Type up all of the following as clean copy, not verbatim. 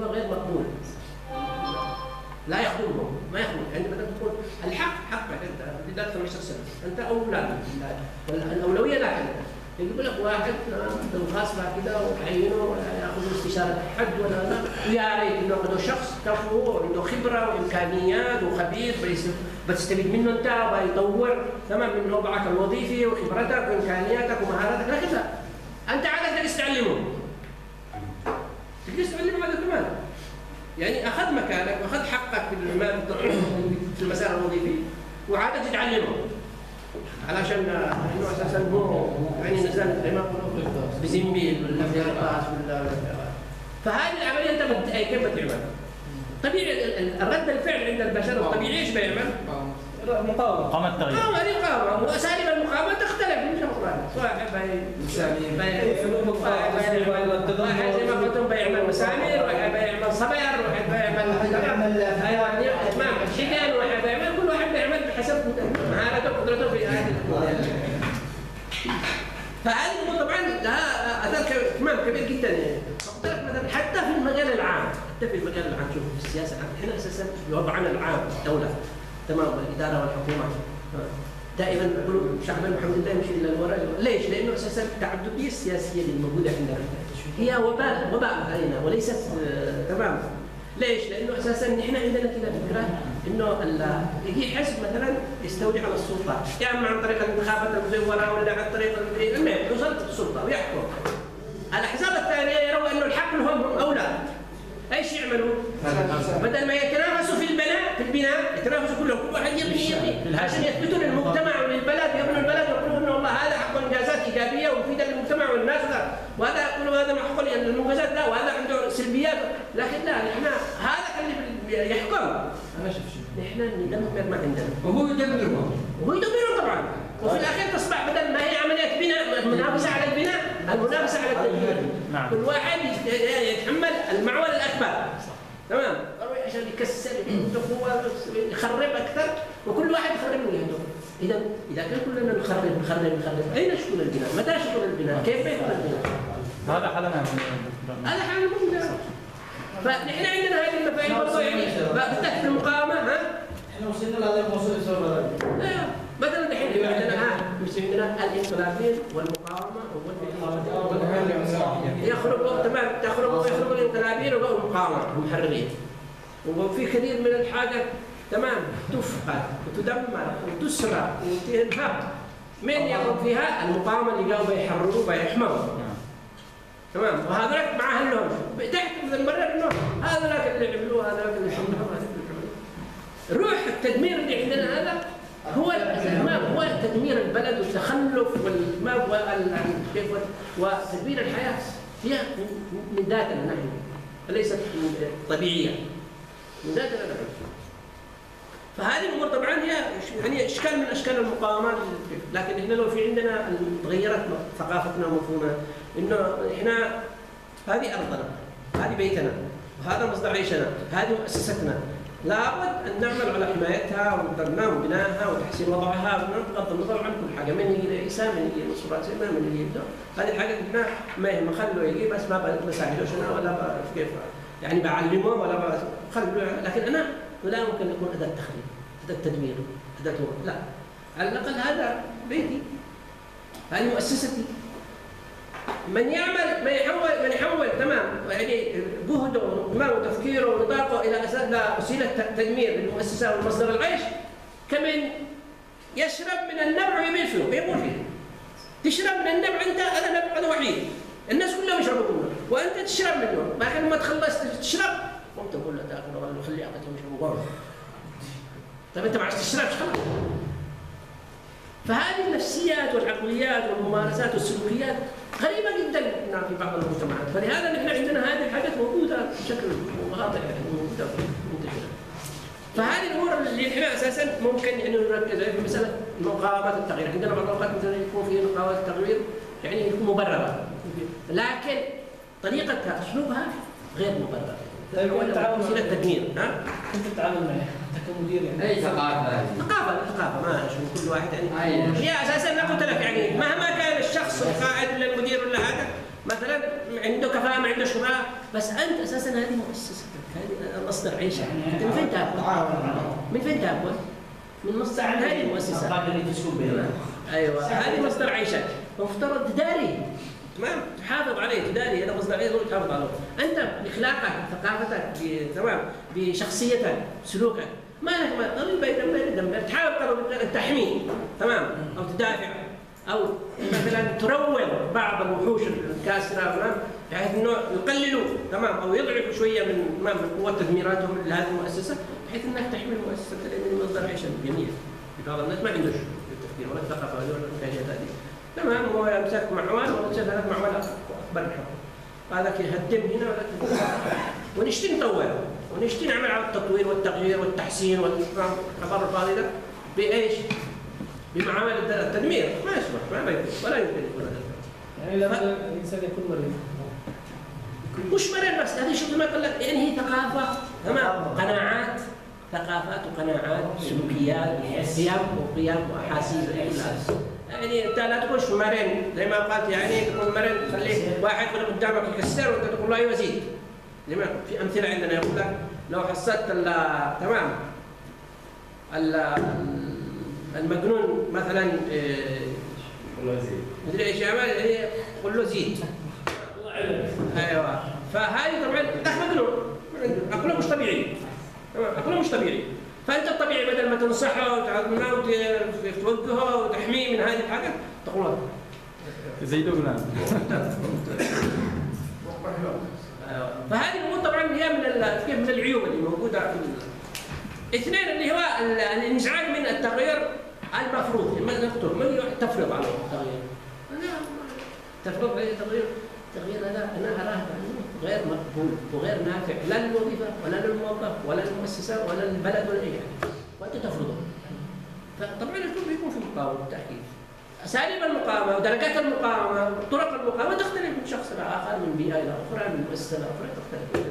هو غير مقبول، لا يخدمهم، ما يخدم. عندما تقول الحق حقك انت بدك 15 سنه، انت اولى، الاولويه لك انت. يقول لك واحد بالغصب كده وعينه ياخذ استشاره حد ولا لا، ويا ريت انه عنده شخص كفو وعنده خبره وامكانيات وخبير بتستفيد منه انت ويطور تمام من وضعك الوظيفي وخبرتك وامكانياتك ومهاراتك، لكن لا، انت عادة تجلس تعلمه. تجلس تعلمه هذا كمان. يعني اخذ مكانك واخذ حقك في المسار الوظيفي وعادة تتعلمه. علشان انه اساسا هو يعني نزل زي ما يقولوا بزنبيل ولا في رقاص ولا فهذه العمليه انت كيف بتعمل؟ طبيعي الرد الفعل عند البشر الطبيعي ايش بيعمل؟ مقاومة التغيير. الإقامة وأساليب المقاومة تختلف من شخص لآخر. واحد بيعمل مسامير، واحد بيعمل صبر، واحد بيعمل شكل، واحد بيعمل كل واحد بيعمل بحسب مهارته وقدرته في هذه الأمور. فهذه الأمور طبعا لها أثر كمان كبير جدا. مثلا حتى في المجال العام، شوف في السياسة احنا أساسا بوضعنا العام الدولة تمام الإدارة والحكومة دائما يقولوا شعب محمد لا يمشي إلا الوراء. ليش؟ لأنه أساسا التعددية السياسية اللي موجودة عندنا هي وباء علينا وليست تمام. ليش؟ لأنه أساسا نحن عندنا كذا فكرة إنه يجي حزب مثلا يستولي على السلطة، يا إما عن طريق الانتخابات المزورة ولا عن طريق المهم يوصل السلطة ويحكم. الأحزاب الثانية يروا إنه الحق لهم أولى. ايش يعملوا؟ بدل ما يتنافسوا في البناء يتنافسوا كلهم، كل واحد يبني عشان يثبتوا للمجتمع وللبلد، يبنوا البلد ويقولوا انه والله هذا حق انجازات ايجابيه ومفيده للمجتمع والناس، وهذا يقولوا هذا حق للمنجزات لا وهذا عنده سلبيات، لكن لا نحن هذا اللي يحكم. انا شوف نحن ندمر ما عندنا وهو يدمرهم طبعا، وفي الاخير تصبح بدل ما هي عمليه بناء المنافسه على البناء، المنافسه على التدمير. كل واحد يتحمل المعول الاكبر. تمام؟ عشان يكسر يخرب اكثر وكل واحد يخرب من عنده. اذا كان كلنا نخرب اين شغل البناء؟ متى شغل البناء؟ كيف يكون البناء؟ هذا حالنا. هذا حالنا موجود. فنحن عندنا هذه المفاهيم برضه يعني بالذات في المقاومه احنا وصلنا لهذا الموضوع الصغير. مثلا الحين عندنا الانقلابين والمقاومه يخرجوا تمام، يخرجوا الانقلابيين وبقوا المقاومه المحررين. وفي كثير من الحاجات تمام تفقد وتدمر وتسرق وتنهب. من يقوم فيها؟ المقاومه اللي قاموا بيحرروا بيحموا. تمام، وهذولك مع اهلهم تحت المبرر انه هذولك اللي عملوه هذولك اللي حملوه روح التدمير اللي عندنا هذا هو تدمير البلد والتخلف وتدمير الحياه هي من ذاتنا نحن ليست طبيعيه من ذاتنا نحن. فهذه الامور طبعا هي يعني اشكال من اشكال المقاومات، لكن احنا لو في عندنا تغيرت ثقافتنا ومفهومنا انه احنا هذه ارضنا، هذه بيتنا، وهذا مصدر عيشنا، هذه مؤسستنا، لابد ان نعمل على حمايتها ونقدرنا وبنائها وتحسين وضعها بغض النظر عن كل حاجه، من يجي عيسى، من يجي نصر راسي، من يجي يبدا، هذه الحاجات احنا ما يهم خلوا يجي بس ما بساعده شنو ولا كيف يعني بعلمه ولا خلوا، لكن انا لا يمكن يكون اداه تخريب، اداه تدمير، اداه لا، على الاقل هذا بيتي، هذه مؤسستي. من يحول تمام يعني جهده وتفكيره ونطاقه الى وسيله تدمير للمؤسسه والمصدر العيش، كمن يشرب من النبع ويميل فيه ويموت فيه. تشرب من النبع انت، هذا نبع وحيد، الناس كلهم يشربوا منه وانت تشرب منه، بعد ما تخلص تشرب وانت تقول له تاكل ولا خليه اعطيهم يشربوا برضه. طيب انت ما عادش تشربش خلاص. فهذه النفسيات والعقليات والممارسات والسلوكيات غريبه جدا في بعض المجتمعات، فلهذا نحن عندنا هذه الحاجات موجوده بشكل واضح يعني موجوده منتشره. فهذه الامور اللي احنا اساسا ممكن يعني نركز عليها في مساله مقاومه التغيير، عندنا بعض الاوقات مثلا يكون في مقاومه التغيير يعني يكون مبرره، لكن طريقتها اسلوبها غير مبرره. طيب وسيله تدمير. كيف تتعامل معها؟ كمدير يعني اي ثقافه ما شو كل واحد يعني هي اساسا انا قلت لك يعني مهما كان الشخص القائد ولا المدير ولا هذا مثلا عنده كفاءه ما عندوش كفاءه، بس انت اساسا هذه مؤسستك، هذه مصدر عيشك، انت من فين تاكل؟ من فين تاكل؟ من مصدر هذه المؤسسه. اللي تسكن بها. ايوه هذه مصدر عيشك، فمفترض تداري تمام، تحافظ عليه، تداري هذا مصدر عيش تحافظ عليه، انت باخلاقك بثقافتك تمام بشخصيتك بسلوكك، ما لك ما تحاول قدر ان تحميه تمام، او تدافع، او مثلا تروض بعض الوحوش الكاسره تمام، بحيث انه يقللوا تمام او يضعفوا شويه من قوه تدميراتهم لهذه المؤسسه، بحيث انك تحمي المؤسسه لان مصدر عيش جميل. في بعض الناس ما عندوش التفكير ولا الثقافه ولا الامكانيات هذه، تمام، هو يمسك معوال ولا يمسك ثلاث معوال اكبر الحكم، هذاك يهدم هنا ولا ونشتي نطور ونشتي نعمل على التطوير والتغيير والتحسين والخبر الفاضي ده بايش؟ بمعامل التدمير، ما يصلح ما يمكن ولا يمكن يكون هذا. يعني لابد الانسان يكون مريض. مش مريض بس، هذه شوف ما قال لك يعني هي ثقافه تمام، قناعات، ثقافات وقناعات، سلوكيات، قيم واحاسيس يعني انت لا تخش مرن زي ما قالت، يعني تكون مرن تخليه واحد من قدامك يكسر وانت تقول له ايوه زيد. زي ما في امثله عندنا يقول لك لو حصلت تمام المجنون مثلا مدري ايش يعمل يقول له زيد. ايوه فهذه طبعا ده مجنون عقله مش طبيعي، عقله مش طبيعي، فانت الطبيعي بدل ما تنصحه وتعلمه وتوجهه وتحميه من هذه الحاجه تقول له زي دوغنا. فهذه الامور طبعا هي من العيوب اللي موجوده في اثنين، اللي هو الانزعاج من التغيير المفروض، ما نقدر ما تفرض عليه التغيير، تفرض عليه التغيير هذا انا اراه غير مقبول وغير نافع لا للوظيفه ولا للموظف ولا للمؤسسه ولا للبلد ولا اي حاجه، وانت تفرضه. فطبعا الكل بيكون في مقاومه بالتاكيد. اساليب المقاومه ودرجات المقاومه وطرق المقاومه تختلف من شخص الى اخر، من بيئه الى اخرى، من مؤسسه الى اخرى تختلف.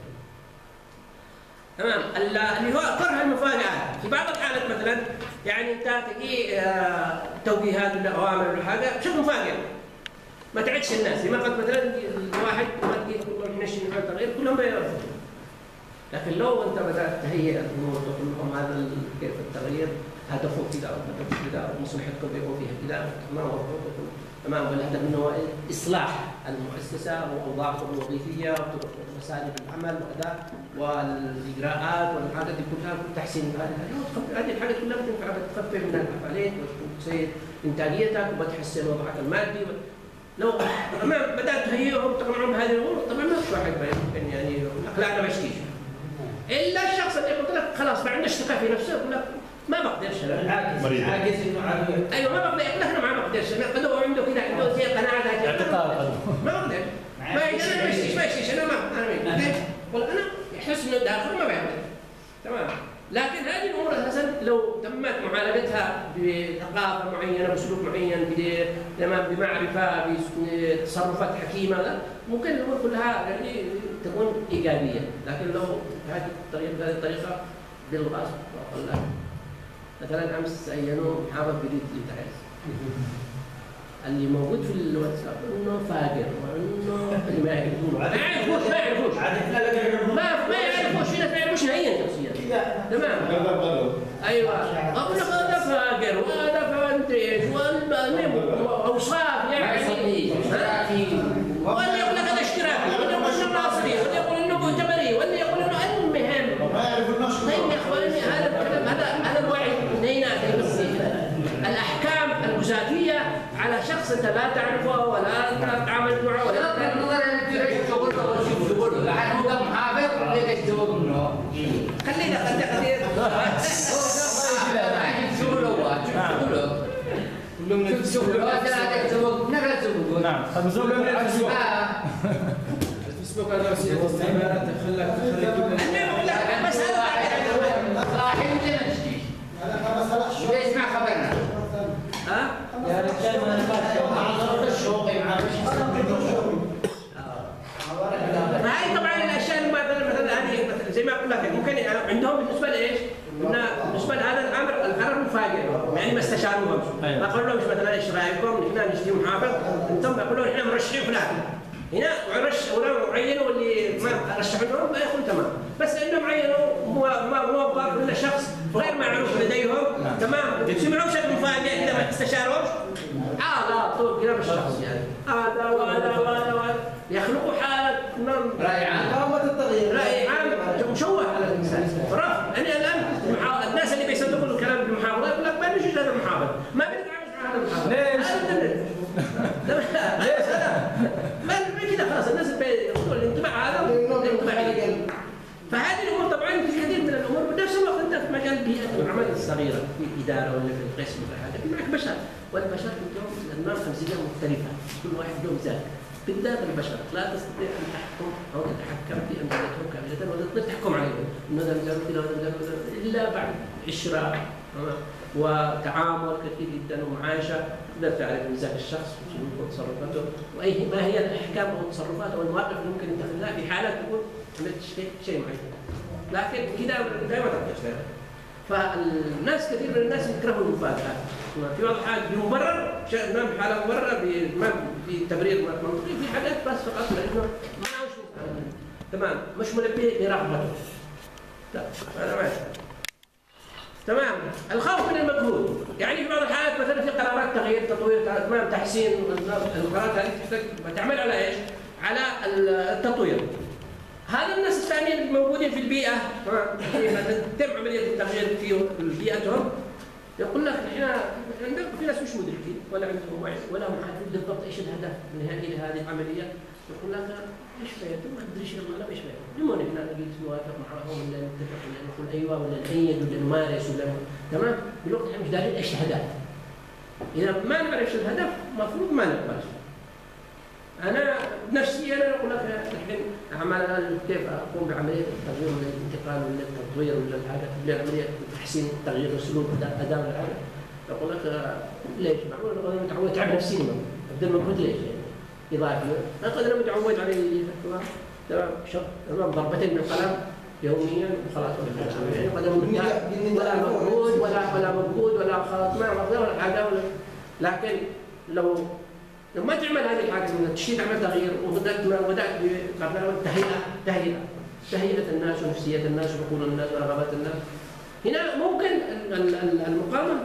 تمام، اللي هو كره المفاجآت، في بعض الحالات مثلا يعني انت تجي توجيهات ولا اوامر ولا حاجه بشكل مفاجئ ما تعدش الناس، لما قد مثلا الواحد ما تجي تقول له نمشي نعمل تغيير كلهم بيرفضوا. لكن لو انت بدات تهيئ الامور وتقول لهم هذا كيف التغيير، هدفه كذا وهدفه كذا ومصلحتكم بيكون فيها كذا تمام، والهدف منه اصلاح المؤسسه واوضاعكم الوظيفيه ومسالك العمل واداء والاجراءات والحاجات دي كلها تحسين هذه الحاجات كلها بتخفف من العبء عليك وتزيد انتاجيتك وبتحسن وضعك المادي. لو ما بدات تهيئهم تقنعهم بهذه الامور طبعا ما في واحد يعني اقلعنا ما اشتيش الا الشخص اللي قلت لك خلاص ما عندوش ثقه في نفسه يقول لك ما بقدرش انا عاجز انه ايوه ما بقدر يقول لك انا ما بقدرش، انا هو عنده كذا عنده زي قناعه اعتقاد ما بقدر ما يشتيش انا ما والله انا يحس انه داخل ما بيقدر تمام. لكن هذه الامور اساسا لو تمت معالجتها بثقافه معينه بسلوك معين تمام بمعرفه بتصرفات حكيمه ممكن الامور كلها يعني تكون ايجابيه، لكن لو بهذه الطريقه بالغصب والله. مثلا امس عينوا محافظ جديد لتعز اللي موجود في الواتساب انه فاجر وانه ما يعرفوش ما يعرفوش في ناس ما يعرفوش نهائيا شخصيا تمام. ايوه اقول لك هذا فاجر وهذا فانتج واوصاف يعني ولا يقول لك هذا اشتراكي ولا يقول انه ناصري ولا يقول انه معتبري ولا يقول انه المهم. طيب يا اخواني هذا الوعي نينا الاحكام الجزافيه على شخص انت لا تعرفه ولا تعاملت معه ولا خلينا نعم الفيسبوك هذا وسيله استعمارات خلاك بس شوي اسمع خبرنا. يا رجال ما هاي طبعا الاشياء مثلا هذه زي ما اقول لك ممكن عندهم بالنسبه لايش؟ بالنسبه لهذا الامر مفاجئ يعني ما استشاروهم ما قالوا لهم مثلا ايش رايكم نحن نشتري محافظ انتم يقولون احنا مرشحين فلان هنا عينوا اللي ما رشحوا لهم ما يكون تمام، بس انهم عينوا موظف ولا شخص غير معروف لديهم تمام، سمعوا شكل مفاجئ اذا ما استشاروش لا طول كلام الشخص يعني هذا وهذا يخلقوا حاله رأي عام. رأي عام مشوه على الانسان. رفض يعني الان الناس اللي بيصدقوا الكلام بالمحاضره يقول لك ما نجيش هذا المحاضر، ما بنتعامل مع هذا المحاضر. ليش؟ ما كذا خلاص الناس بياخذوا الانطباع هذا الانطباع. فهذه الامور طبعا في كثير من الامور، بنفس الوقت انت في مجال بيئه العمل الصغيره في الاداره ولا في القسم ولا حاجه، معك بشر، والبشر كلهم الناس امزجه مختلفه، كل واحد له مزاج. بالذات البشر لا تستطيع ان تحكم او تتحكم في امزجتهم كامله ولا تقدر تحكم عليهم انه هذا مزاج كذا وهذا مزاج كذا الا بعد عشره وتعامل كثير جدا ومعاشه تقدر تعرف مزاج الشخص وشنو تصرفاته واي ما هي الاحكام او التصرفات او المواقف اللي ممكن يتخذها في حالات تكون عملت شيء معين. لكن كذا دائما تحتاج. فالناس كثير من الناس يكرهوا المفاجآت. في بعض الحالات بمبرر نعم حالة مبررة في تبرير منطقي، في حالات بس فقط لانه ما عاوش تمام مش منبه لرغبته. لا هذا ما تمام. الخوف من المجهود، يعني في بعض الحالات مثلا في قرارات تغيير تطوير تمام تحسين القرارات هذه تحتاج تعمل على ايش؟ على التطوير. هذا الناس الثانيين الموجودين في البيئه تتم عمليه التغيير في بيئتهم يقول لك احنا عندنا في ناس مش مدركين ولا عندهم وعي ولا هم عارفين بالضبط ايش الهدف النهائي لهذه العمليه، يقول لك ايش فايدته ما ادري ايش والله ايش فايدته، المهم احنا نجلس نوافق معهم ولا نتفق ولا نقول ايوه ولا نأيد ولا نمارس ولا تمام، بالوقت احنا مش دارين ايش الهدف. اذا ما نعرف ايش الهدف المفروض ما نقبل. أنا بنفسي أنا أقول لك الحين أعمل كيف أقوم بعملية التغيير ولا الانتقال ولا التطوير ولا الحاجة بعملية تحسين تغيير السلوك أداء الحاجة، أقول لك ليش؟ معقول أنا متعود تعب نفسي أبذل مجهود ليش؟ يعني إضافي أنا قد متعود على تمام تمام ضربتين بالقلم يوميا وخلاص يعني ولا مجهود ولا مجهود ولا خلاص ما ولا حاجة لكن لو ما تعمل هذه الحاجه من تشتيت عمل تغيير وبدات ببرنامج تهيئه الناس ونفسيه الناس وعقول الناس ورغبات الناس، هنا ممكن المقاومه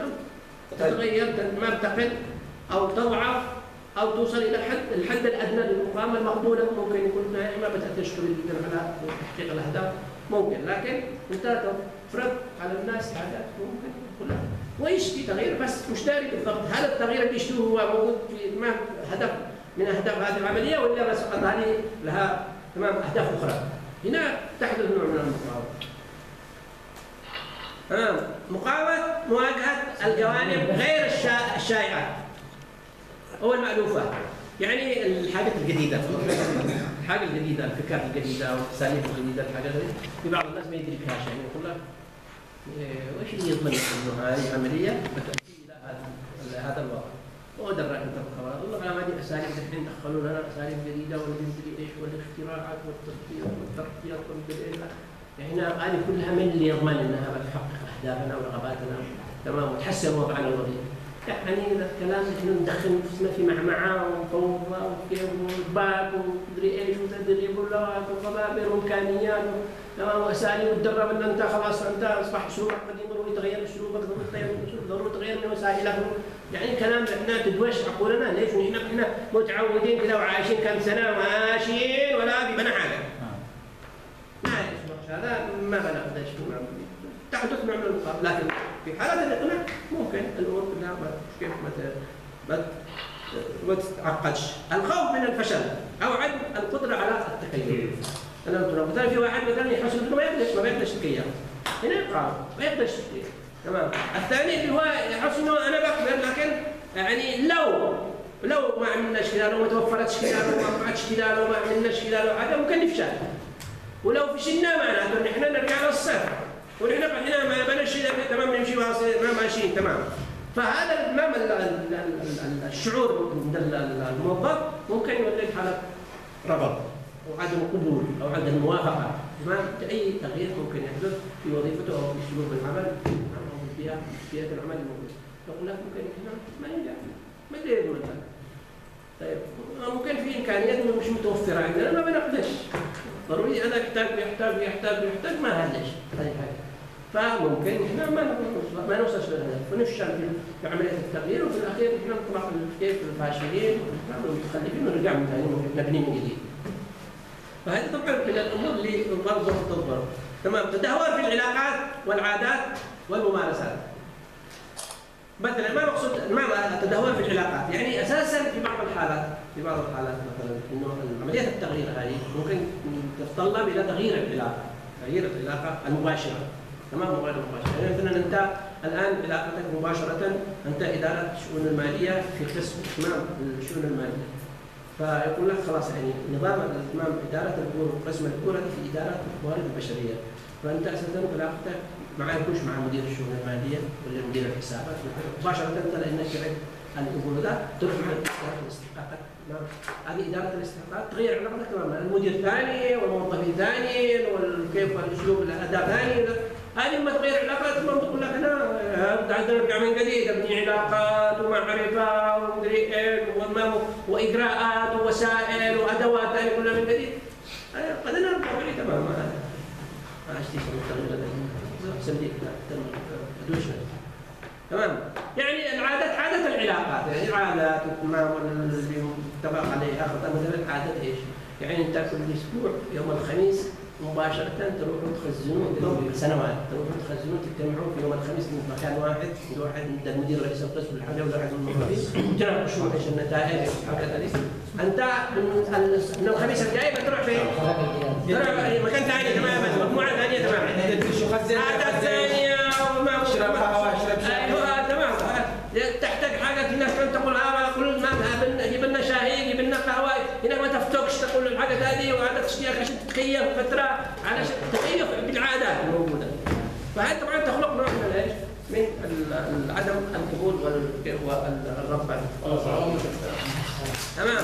تتغير تقل او تضعف او توصل الى الحد الادنى للمقاومه المقبوله، ممكن يكون ما بتاثرش على تحقيق الاهداف ممكن، لكن انت تفرض على الناس عادات ممكن كلها ويشتي تغيير بس مش داري بالضبط هذا التغيير اللي يشتوه هو موجود في تمام هدف من اهداف هذه العمليه ولا بس فقط هذه لها تمام اهداف اخرى. هنا تحدث نوع من المقاومه. مقاومه مواجهه الجوانب غير الشائعه او المألوفه، يعني الحاجات الجديده الحاجه الجديده الفكرات الجديده والاساليب الجديده الحاجات هذه في بعض الناس ما يدركهاش، يعني يقول لك وش اللي يضمن انه هذه العمليه بتؤدي الى هذا الوضع؟ ودرك انت بالخبر، والله على هذه اساليب الحين دخلوا لنا اساليب جديده ولا ندري ايش والاختراعات والتطبيق والترقيات والبدء، يعني هذه كلها من اللي يضمن انها بتحقق اهدافنا ورغباتنا تمام وتحسن وضعنا الوظيفي. يعني الكلام احنا ندخل نفسنا في معمعه وفوضى وكيف وباك ومدري ايش وتدريب وقبابر وامكانيات تمام واساليب وتدرب ان انت خلاص انت اصبح اسلوبك قديم ضروري تغير اسلوبك ضروري تغير من وسائلك، يعني كلام احنا تدوش عقولنا ليش؟ احنا متعودين كذا وعايشين كم سنه ماشيين ولا بنا حاجه. ما هذا ما بناخذ شيء تحدث نوع من المقاومه، لكن في حالات الاقناع ممكن الامور كلها كيف ما تتعقدش. الخوف من الفشل او عدم القدره على التكيف. انا قلت مثلا في واحد مثلا يحس انه ما يقدرش يتكيف، هنا يقاوم ما يقدرش يتكيف تمام. الثاني اللي هو يحس انه انا بقدر، لكن يعني لو ما عملناش كذا لو ما توفرتش كذا لو ما وقعتش كذا لو ما عملناش كذا لو هذا ممكن نفشل، ولو فشلنا معناته ان احنا نرجع للصفر ونحن هنا ما بلاش تمام نمشي ما ماشيين تمام. فهذا تمام الشعور عند الموظف ممكن يولد حاله رفض وعدم قبول او عدم موافقه تمام اي تغيير ممكن يحدث في وظيفته او في اسلوب العمل او في بيئه العمل الموجوده. يقول لك ممكن احنا ما ينجح ما ادري مثلا طيب ممكن في امكانيات مش متوفره عندنا ما بنقدرش. ضروري انا يحتاج ما هلش هذه حاجه. فممكن احنا ما نوصلش للهدف ونفشل في عمليه التغيير وفي الاخير احنا نطلع كيف الفاشلين والمتخلفين ونرجع من ثاني نبني من جديد. فهذه طبعا من الامور اللي برضه تضرب. تمام. تدهور في العلاقات والعادات والممارسات. مثلا ما مقصود ما تدهور في العلاقات، يعني اساسا في بعض الحالات مثلا انه عمليه التغيير هذه ممكن تتطلب الى تغيير العلاقه المباشره. تمام. وغير المباشره، يعني مثلا انت الان علاقتك مباشره انت اداره الشؤون الماليه في قسم اتمام الشؤون الماليه. فيقول لك خلاص يعني نظام الاتمام اداره الامور وقسم الامور هذه في اداره الموارد البشريه. فانت اساسا علاقتك ما يكونش مع مدير الشؤون الماليه ولا مدير الحسابات مباشره انت لانك الامور ده تروح مع اداره الاستحقاقات. هذه اداره الاستحقاقات تغير علاقتك تماما. المدير ثاني والموظفين ثاني وكيف الاسلوب الاداء ثاني. هذه لما تغير علاقات تقول لك انا عندنا نرجع من جديد ابني علاقات ومعرفه ومدري ايه واجراءات ووسائل وادوات ثانيه كلها من جديد. قد نرجع بعيد تماما. ما اشتي تمام. يعني العادات عادة العلاقات، يعني عادات الاتمام اللي متفق عليها. مثلا عادة ايش؟ يعني انت كل اسبوع يوم الخميس مباشرة تروحوا تخزنون سنوات، تروحوا تخزنون تجتمعون في يوم الخميس في مكان واحد، عند المدير رئيس القسم الحاجة ولا واحد من الموظفين، وتناقشون ايش النتائج والحاجات هذه. انت من الخميس الجاي بتروح فين؟ تروح مكان ثاني تماما، مجموعة ثانية تماما. عادات ثانية وما اشرب قهوة اشرب شاي. ايوه تمام. تحتاج حاجة في ناس تقول كل ما جيب لنا شاي جيب لنا قهوة، هنا ما تفتكش تقول الحاجة هذه وعادة تشتيك عشان تتكيف فترة علشان تتكيف بالعادات الموجودة. فهذه طبعا تخلق نوع من ايش؟ من عدم القبول والرغبة. تمام.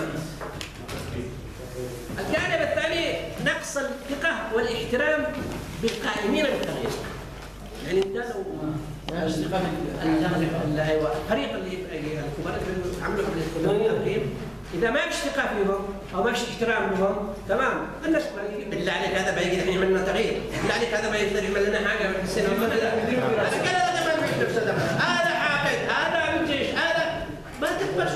الجانب الثاني نقص الثقة والاحترام بالقائمين بالتغيير. يعني انت لو الفريق اللي الكبار اللي عملوا التغيير اذا ما فيش ثقه فيهم او ما فيش احترام لهم، تمام، الناس بالله عليك هذا بيجي الحين يعمل لنا تغيير، بالله عليك هذا بيقدر يعمل لنا حاجه في السنه هذا كذا هذا ما بيقدر صدق، هذا حاقد، هذا من جيش، هذا ما تقبلش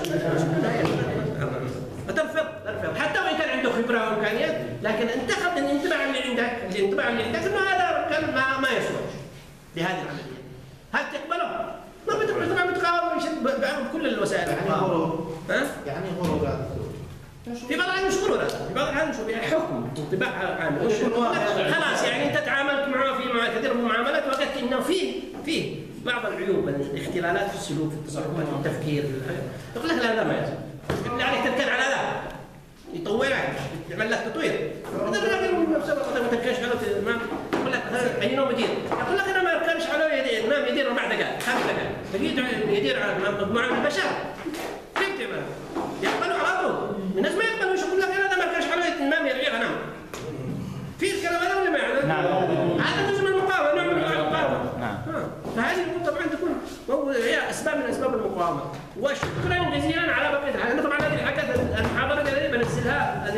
ترفض حتى وان كان عنده خبره وامكانيات، لكن انتخب الانطباع اللي عندك انه هذا كان ما يصلح لهذه العمليه. هل تقبله؟ ما بتقبل طبعا بتقاوم بكل الوسائل. يعني غرورات. في بعض الأحيان مش غرورات، في بعض الأحيان يعني حكم انطباع عام. خلاص يعني أنت تعاملت معه في كثير من المعاملات وجدت إنه فيه بعض العيوب، الاختلالات في السلوك، في التصرفات، في التفكير، يقول لك لا هذا ما يصير. بالله عليك تركن على هذا يطورك، يعمل لك تطوير. هذا الراجل ما تركنش على الإمام، يقول لك عينه مدير، يقول لك أنا ما أركنش على الإمام يدير 4 دقائق 5 دقائق، تجي يدير على مجموعة من البشر. كيف تعمل؟ يقبلوا على طول، الناس ما يقبلوش، يقول لك أنا ما أركنش على الإمام يرعي غنم. في الكلام هذا ولا ما يعلم؟ نعم. هذا جزء من المقاومة، نوع من المقاومة. نعم. فهذه الأمور طبعا تكون هي أسباب من أسباب المقاومة. وشكرا جزيلا على بقية الحلقة. طبعا هذه الحاجات المحاضرة هذه بنزلها